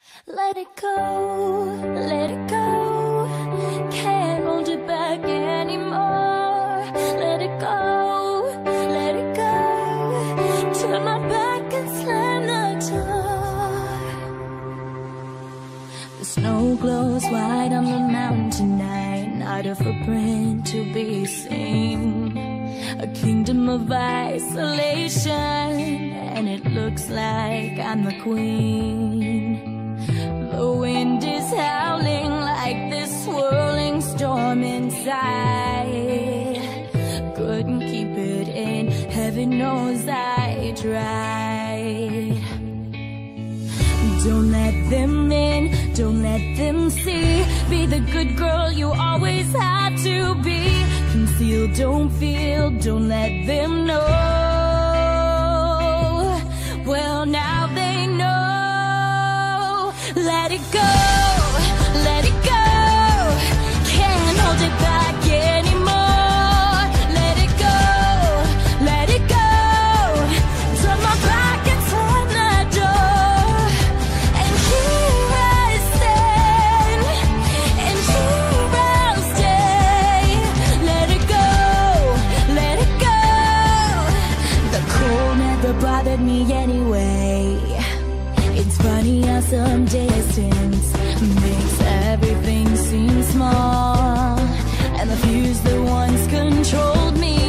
Let it go, let it go. Can't hold it back anymore. Let it go, let it go. Turn my back and slam the door. The snow glows white on the mountain tonight, not a footprint to be seen. A kingdom of isolation, and it looks like I'm the queen. The wind is howling like this swirling storm inside. Couldn't keep it in, heaven knows I tried. Don't let them in, don't let them see. Be the good girl you always had to be. Conceal, don't feel, don't let them know. Well, now they know. Let it go, let it go. Can't hold it back anymore. Let it go, let it go. Turn my back and slam the door. And here I stand, and here I'll stay. Let it go, let it go. The cold never bothered me anyway. It's funny how some distance makes everything seem small, and the fears that once controlled me